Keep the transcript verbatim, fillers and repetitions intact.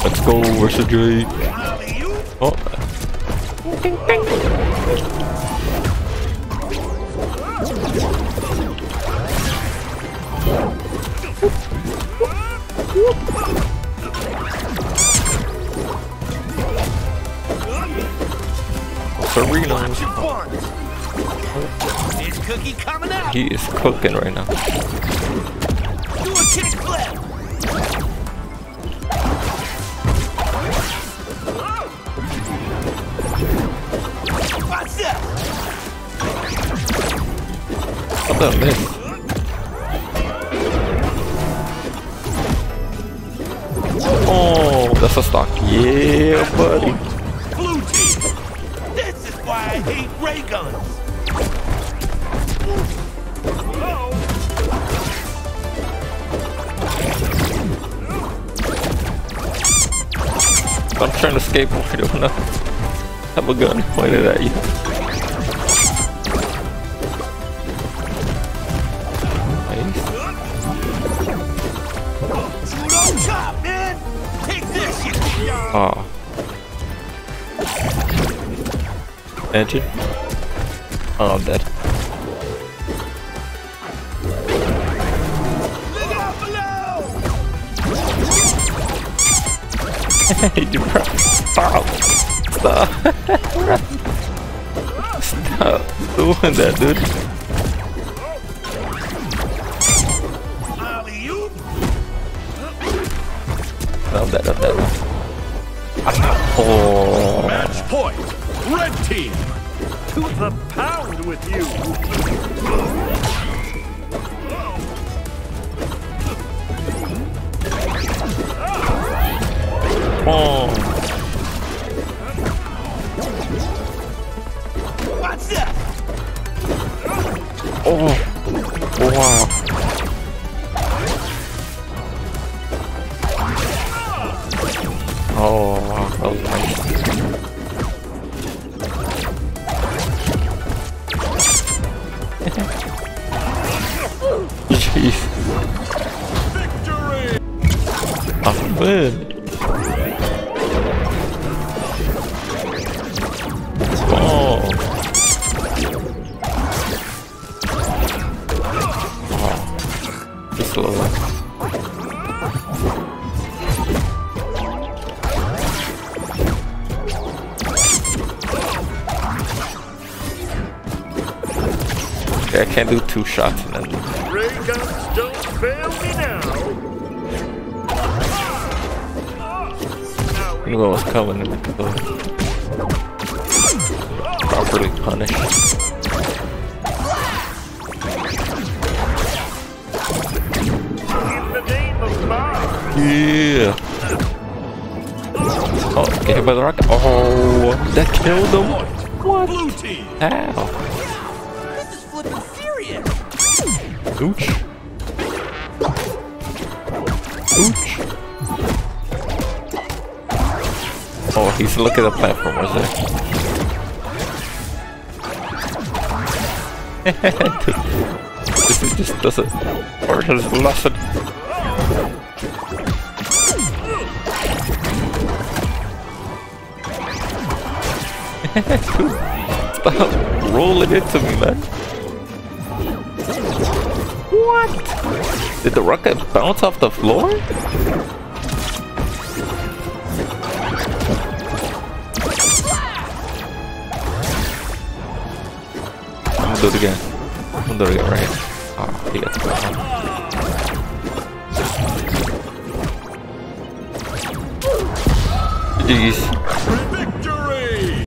Let's go versus Drake. Oh. Serena. He is cooking right now. Do a kick flip. What's that? What the miss? Oh, that's a stock. Yeah, buddy. Blue team. This is why I hate ray guns. I'm trying to skateboard. I don't know. Have a gun pointed at you. Nice. No chop, man. Take this, you. Ah. Engine. Oh, I'm dead. Look out below. Hey, you bro. Stop. Stop. Stop doing that, dude. Alley-oop. No, I'm dead, I'm dead. Oh. Match point. Red team. To the pound with you. Oh. What's that? Oh. Wow. Oh, wow. That was nice. Jeez. Victory! I'm good. Oh. Oh. Just slow. Okay, I can't do two shots and then. Ray guns don't fail me now. I knew I was coming and I could go properly punished. In the name of MARVIN. Yeah. Oh, get hit by the rocket. Oh, that killed him. What? Blue team. How? This is flipping serious. Ooch. Ooch. Oh, he's looking at the platform, was there? This is just doesn't or his lesson. Stop rolling into me, man. What? Did the rocket bounce off the floor? I'm gonna do it again. I'm gonna do it again, right? Oh, he got the ball. Jeez.